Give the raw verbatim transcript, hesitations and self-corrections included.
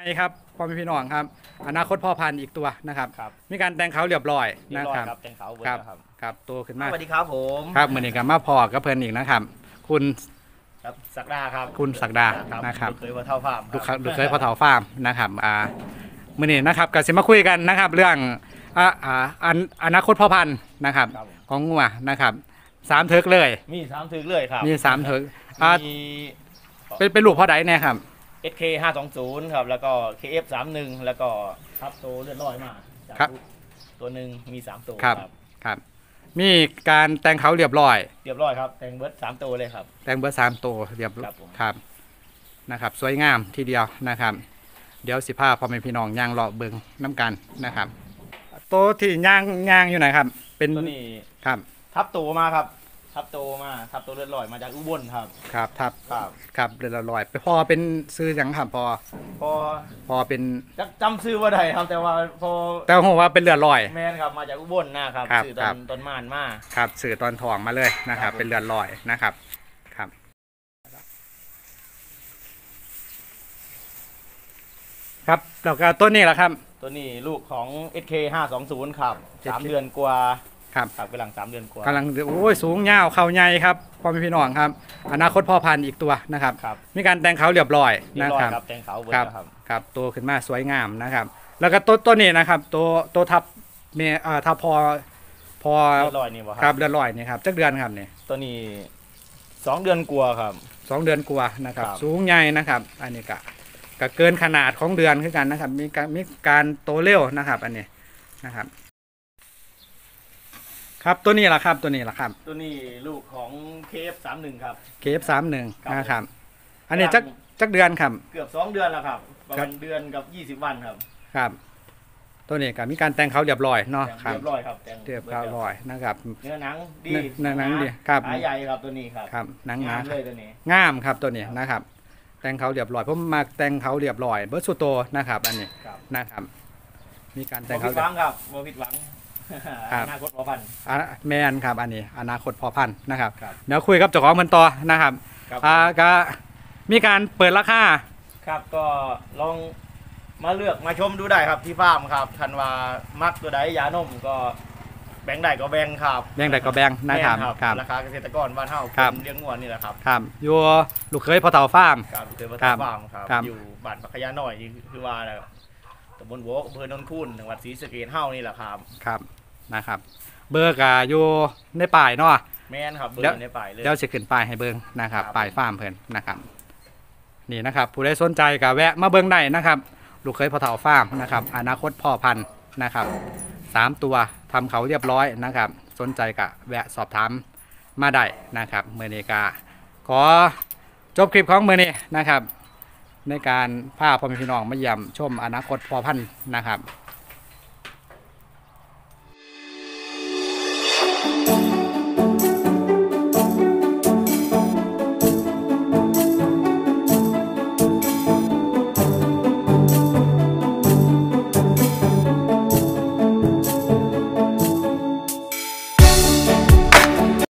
ครับพ่อแม่พี่น้องครับอนาคตพ่อพันธุ์อีกตัวนะครับมีการแต่งเขาเรียบร้อยนะครับแต่งเขาเบิร์ครับครับครับตัวขึ้นมาสวัสดีครับผมครับเหมือนกันมาพอกับเพื่อนอีกนะครับคุณครับศักดาครับคุณศักดานะครับเคยพอเท่าฟาร์มดูดูเคยพอเท่าฟาร์มนะครับอ่าเมื่อนี้นะครับก็จะมาคุยกันนะครับเรื่องอ่าอ่าอนาคตพ่อพันธุ์นะครับของงัวนะครับสามเทิกเลยมีสามเทิกเลยครับมีสามเทิกอ่าเป็นเป็นลูกพ่อใดเนี่ยครับเอส เค ห้าสองศูนย์ครับแล้วก็ เค เอฟ สามสิบเอ็ดแล้วก็ทับโตเลือดลอยมาครับตัวหนึ่งมีสามตัวครับครับมีการแต่งเขาเรียบร้อยเรียบร้อยครับแต่งเบิร์ดสามตัวเลยครับแต่งเบิร์ดสามตัวเรียบร้อยครับนะครับสวยงามทีเดียวนะครับเดี๋ยวสิพาพ่อแม่พี่น้องย่างเลาะเบิงน้ำกันนะครับตัวที่ย่างย่างอยู่ไหนครับเป็นตัวนี้ครับทับตัวมาครับทับโตมาทับโตเลือดลอยมาจากอุบลครับครับทับครับครับเลือดลอยไปพอเป็นซื้อยังครับพอพอพอเป็นจำซื้อว่าใดครับแต่ว่าพอแต่ผมว่าเป็นเลือดลอยแม่นครับมาจากอุบลนะครับซื้อตอนตอนมานมาครับซื้อตอนทองมาเลยนะครับเป็นเลือดลอยนะครับครับครับแล้วก็ต้นนี้แหละครับตัวนี้ลูกของ เอส เค ห้าสองศูนย์ครับสามเดือนกว่าครับกำลังสามเดือนกว่ากำลังโอ้ยสูงยาวเข่าใหญ่ครับพ่อแม่พี่น้องครับอนาคตพ่อพันธุ์อีกตัวนะครับมีการแต่งเขาเรียบร้อยนะครับแต่งเขาครับครับตัวขึ้นมาสวยงามนะครับแล้วก็ต้นต้นนี้นะครับตัวตัวทับเมย์อ่าทับพอพอเลือดลอยนี่บ่ครับเลือดลอยนี่ครับจักเดือนครับนี่ตัวนี้สองเดือนกว่าครับสองเดือนกว่านะครับสูงใหญ่นะครับอันนี้ก็ก็เกินขนาดของเดือนขึ้นกันนะครับมีการมีการโตเร็วนะครับอันนี้นะครับครับตัวนี้แหละครับตัวนี้แหละครับตัวนี้ลูกของ เค เอฟ สามสิบเอ็ดครับเค เอฟ สามสิบเอ็ดนะครับอันนี้จักจักเดือนครับเกือบสองเดือนแล้วครับประมาณเดือนกับยี่สิบวันครับครับตัวนี้ก็มีการแต่งเขาเรียบร้อยเนาะครับเรียบร้อยครับเรียบร้อยนะครับเนื้อหนังดีเนื้อหนังดีครับขาใหญ่ครับตัวนี้ครับครับหนังหนาเลยตัวนี้งามครับตัวนี้นะครับแต่งเขาเรียบร้อยผมมาแต่งเขาเรียบร้อยเบิร์ดสุโตนะครับอันนี้นะครับมีการแต่งเขาผิดหวังครับโมผิดหวังอนาคตพอพันธุ์แมนครับอันนี้อนาคตพอพันธุ์นะครับเดี๋ยวคุยกับเจ้าของมันต่อนะครับอ่าก็มีการเปิดราคาครับก็ลองมาเลือกมาชมดูได้ครับที่ฟาร์มครับทันว่ามักตัวใดยานมก็แบ่งได้ก็แบ่งครับแบ่งได้ก็แบ่งนะครับราคาเกษตรกรบ้านเฮาเลี้ยงงัวนี่แหละครับครับอยู่ลูกเคยพอเต่าฟาร์มครับลูกเคยพอเต่าฟาร์มครับอยู่บ้านปักขยาหน่อยคือว่าตำบลหัวอำเภอโนนคูนจังหวัดศรีสะเกษเฮานี่แหละครับครับนะครับเบอร์กอยู่ในป่ายเนาะแม่นครับเบอร์ในป่ายเลยเดี๋ยวจะขึ้นป้ายให้เบิ้งนะครับป้ายฟาร์มเพิ่นนะครับนี่นะครับผู้ใดสนใจก็แวะมาเบิ้งได้นะครับลูกเคยพอเต่าฟาร์มนะครับอนาคตพ่อพันธุ์นะครับสามตัวทำเขาเรียบร้อยนะครับสนใจก็แวะสอบถามมาได้นะครับเมื่อนี้ก็ขอจบคลิปของเมื่อนี้นะครับในการพาพ่อแม่พี่น้องมาเยี่ยมชมอนาคตพ่อพันธุ์นะครับ